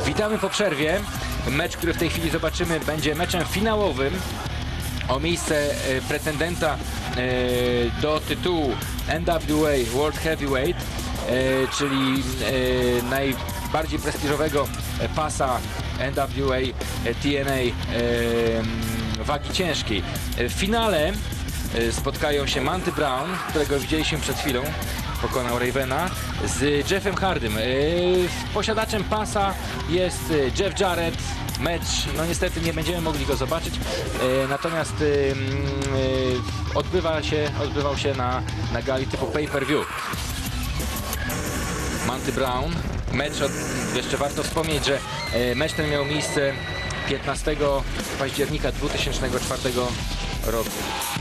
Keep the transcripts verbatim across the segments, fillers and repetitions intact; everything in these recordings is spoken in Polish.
Witamy po przerwie. Mecz, który w tej chwili zobaczymy, będzie meczem finałowym o miejsce pretendenta do tytułu N W A World Heavyweight, czyli najbardziej prestiżowego pasa N W A T N A wagi ciężkiej. W finale spotkają się Manty Brown, którego widzieliśmy przed chwilą, pokonał Ravena, z Jeffem Hardym. Posiadaczem pasa jest Jeff Jarrett. Mecz, no niestety nie będziemy mogli go zobaczyć, natomiast odbywa się, odbywał się na, na gali typu pay-per-view. Manty Brown. Mecz, od, jeszcze warto wspomnieć, że mecz ten miał miejsce piętnastego października dwa tysiące czwartego roku.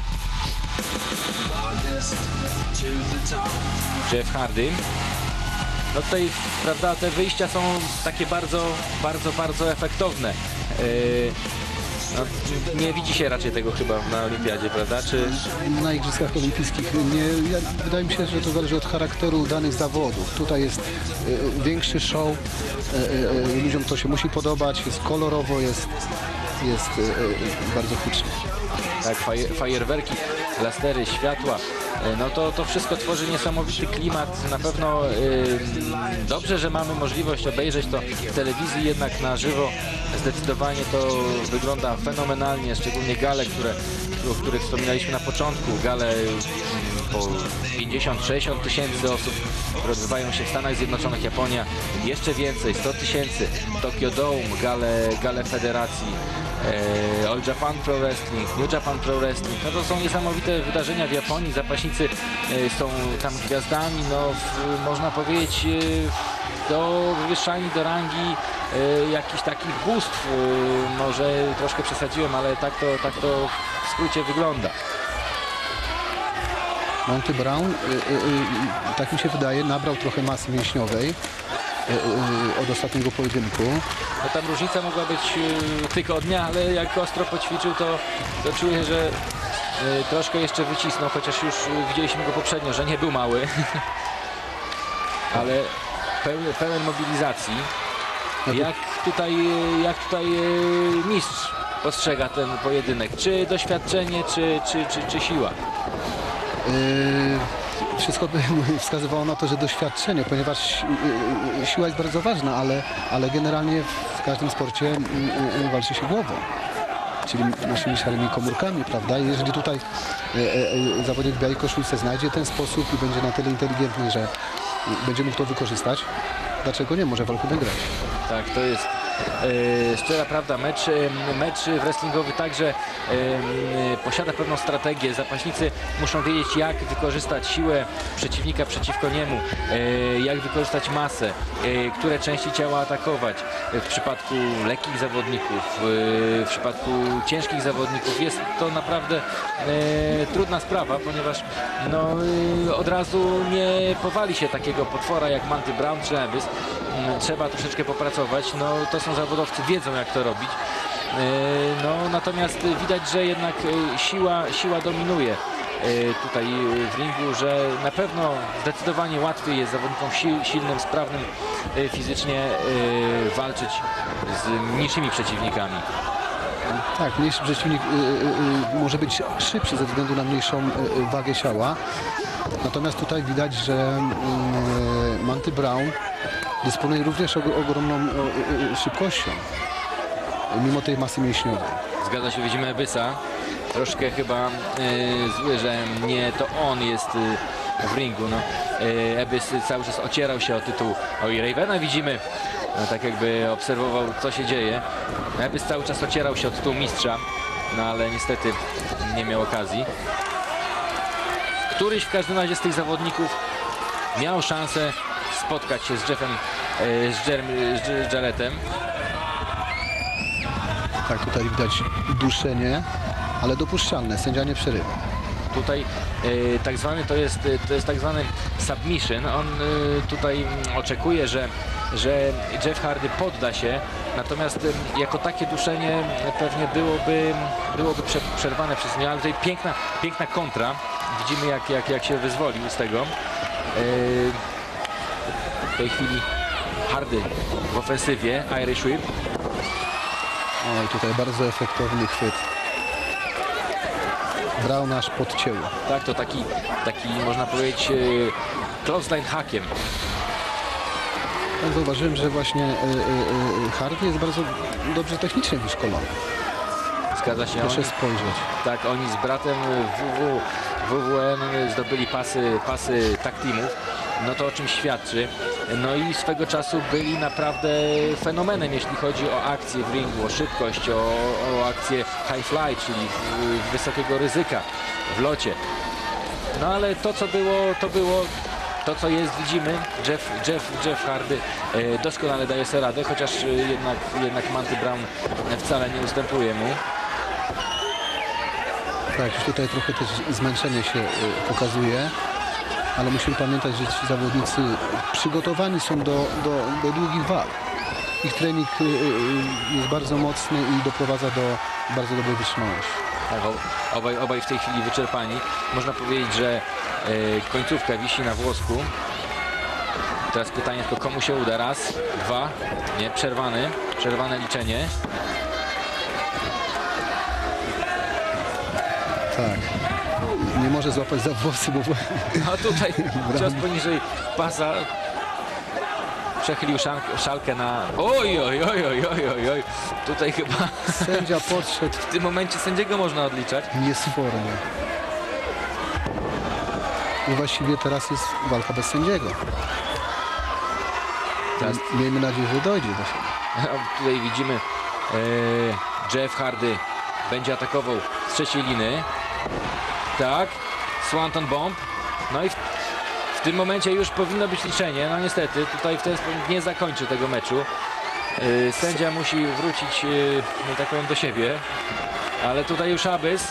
Jeff Hardy. No tutaj, prawda, te wyjścia są takie bardzo, bardzo, bardzo efektowne. Yy, no, nie widzi się raczej tego chyba na olimpiadzie, prawda? Czy... Na igrzyskach olimpijskich. Nie, ja, wydaje mi się, że to zależy od charakteru danych zawodów. Tutaj jest y, większy show, y, y, ludziom to się musi podobać, jest kolorowo, jest, jest y, y, bardzo hucznie. Tak, faj, fajerwerki, lasery, światła. No to, to wszystko tworzy niesamowity klimat. Na pewno yy, dobrze, że mamy możliwość obejrzeć to w telewizji, jednak na żywo zdecydowanie to wygląda fenomenalnie, szczególnie gale, które, o których wspominaliśmy na początku. Gale yy, po pięćdziesiąt sześćdziesiąt tysięcy osób, które odbywają się w Stanach Zjednoczonych, Japonia, jeszcze więcej, sto tysięcy, Tokyo Dome, gale, gale federacji. E, All Japan Pro Wrestling, New Japan Pro Wrestling, no to są niesamowite wydarzenia w Japonii, zapaśnicy e, są tam gwiazdami, no w, można powiedzieć e, do wywyższani do rangi e, jakichś takich bóstw, e, może troszkę przesadziłem, ale tak to, tak to w skrócie wygląda. Manty Brown, y, y, y, tak mi się wydaje, nabrał trochę masy mięśniowej od ostatniego pojedynku. No tam różnica mogła być tygodnia, ale jak ostro poćwiczył, to, to czuję, że y, troszkę jeszcze wycisnął, chociaż już widzieliśmy go poprzednio, że nie był mały. Ale pełen, pełen mobilizacji. Jak tutaj, jak tutaj mistrz postrzega ten pojedynek? Czy doświadczenie, czy, czy, czy, czy siła? Yy... Wszystko by wskazywało na to, że doświadczenie, ponieważ siła jest bardzo ważna, ale, ale generalnie w każdym sporcie walczy się głową, czyli naszymi szarymi komórkami, prawda? I jeżeli tutaj e, e, zawodnik w białej koszulce znajdzie ten sposób i będzie na tyle inteligentny, że będzie mógł to wykorzystać, dlaczego nie? Może walkę wygrać. Tak, to jest e, szczera prawda. Mecz, mecz wrestlingowy także e, posiada pewną strategię. Zapaśnicy muszą wiedzieć, jak wykorzystać siłę przeciwnika przeciwko niemu, e, jak wykorzystać masę, e, które części ciała atakować. W przypadku lekkich zawodników, e, w przypadku ciężkich zawodników jest to naprawdę e, trudna sprawa, ponieważ no, e, od razu nie powali się takiego potwora jak Manty Brown czy Abyss. Trzeba troszeczkę popracować. No, to są zawodowcy, wiedzą jak to robić. No, natomiast widać, że jednak siła, siła dominuje tutaj w ringu, że na pewno zdecydowanie łatwiej jest zawodnikom silnym, sprawnym fizycznie walczyć z mniejszymi przeciwnikami. Tak, mniejszy przeciwnik y, y, y, może być szybszy ze względu na mniejszą y, wagę ciała. Natomiast tutaj widać, że y, Manty Brown dysponuje również ogromną y, y, szybkością, mimo tej masy mięśniowej. Zgadza się, widzimy Abyssa. Troszkę chyba y, zły, że nie to on jest y, w ringu. No. Y, Abyss cały czas ocierał się o tytuł. O i Ravena widzimy, no, tak jakby obserwował, co się dzieje. Abyss cały czas ocierał się o tytuł mistrza, no ale niestety nie miał okazji. Któryś w każdym razie z tych zawodników miał szansę spotkać się z Jeffem, y, z, Jer z Jarrettem. Tak, tutaj widać duszenie, ale dopuszczalne, sędzia nie przerywa. Tutaj y, tak zwany to jest, to jest tak zwany submission. On y, tutaj oczekuje, że, że Jeff Hardy podda się, natomiast y, jako takie duszenie pewnie byłoby, byłoby prze, przerwane przez niego, ale tutaj piękna, piękna kontra. Widzimy jak, jak, jak się wyzwolił z tego. Y, w tej chwili Hardy w ofensywie, Irish Whip. Oj, tutaj bardzo efektowny chwyt. Brown aż podcięło. Tak, to taki, taki można powiedzieć e, clothesline hakiem. Ja zauważyłem, że właśnie y, y, y, Hardy jest bardzo dobrze technicznie wyszkolony. Zgadza się. Proszę Oni, spojrzeć. tak, oni z bratem W W, W W N zdobyli pasy, pasy tag teamów. No to o czym świadczy. No i swego czasu byli naprawdę fenomenem, jeśli chodzi o akcję w ringu, o szybkość, o, o akcję high fly, czyli w, wysokiego ryzyka w locie. No ale to co było, to było, to co jest, widzimy. Jeff, Jeff, Jeff Hardy e, doskonale daje sobie radę, chociaż e, jednak, jednak Manty Brown wcale nie ustępuje mu. Tak, już tutaj trochę też zmęczenie się y, pokazuje. Ale musimy pamiętać, że ci zawodnicy przygotowani są do, do, do długich walk. Ich trening y, y, jest bardzo mocny i doprowadza do bardzo dobrej wytrzymałości. Tak, o- obaj, obaj w tej chwili wyczerpani. Można powiedzieć, że e, końcówka wisi na włosku. Teraz pytanie tylko, komu się uda. Raz, dwa, nie, przerwany, przerwane liczenie. Tak. Nie może złapać za włosy, bo A tutaj cios poniżej pasa. Przechylił szalkę, szalkę na... Oj, oj, oj, oj, oj, oj, oj. Tutaj chyba sędzia podszedł w tym momencie sędziego można odliczać. niesfornie. I właściwie teraz jest walka bez sędziego. Teraz Miejmy nadzieję, że dojdzie do siebie. tutaj widzimy e, Jeff Hardy będzie atakował z trzeciej liny. Tak, Swanton Bomb. No i w, w tym momencie już powinno być liczenie. No niestety tutaj w ten sposób nie zakończy tego meczu. E, sędzia musi wrócić, e, tak powiem, do siebie. Ale tutaj już Abyss.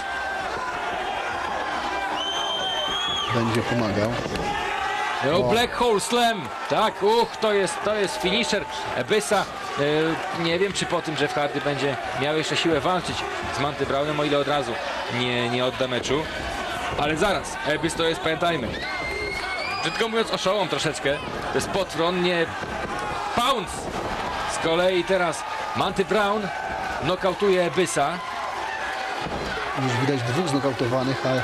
Będzie pomagał. No, O. Black Hole Slam. Tak, uch, to jest, to jest finisher Abyssa. E, nie wiem, czy po tym Jeff Hardy będzie miał jeszcze siłę walczyć z Manty Brownem, o ile od razu nie, nie odda meczu. Ale zaraz, Abyss to jest, pamiętajmy, brzydko mówiąc, oszołom troszeczkę. To jest potron, nie pounce. Z kolei teraz Manty Brown nokautuje Abyssa. Już widać dwóch znokautowanych, ale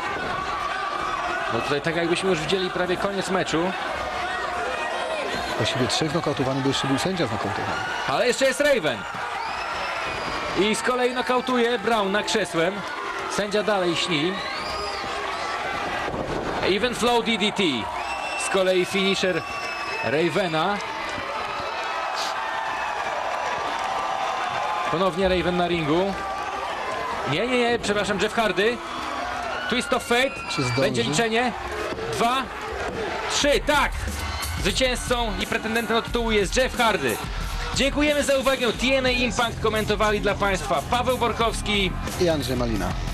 No tutaj tak jakbyśmy już widzieli prawie koniec meczu. właściwie trzech znokautowanych, bo jeszcze był sędzia znokautowany. Ale jeszcze jest Raven. I z kolei nokautuje Browna krzesłem. Sędzia dalej śni. Even Flow D D T. Z kolei finisher Ravena. Ponownie Raven na ringu. Nie, nie, nie, przepraszam, Jeff Hardy. Twist of Fate. Czy zdąży? Będzie liczenie. Dwa, trzy, tak! Zwycięzcą i pretendentem do tytułu jest Jeff Hardy. Dziękujemy za uwagę. T N A Impact komentowali dla Państwa Paweł Borkowski I Andrzej Malina.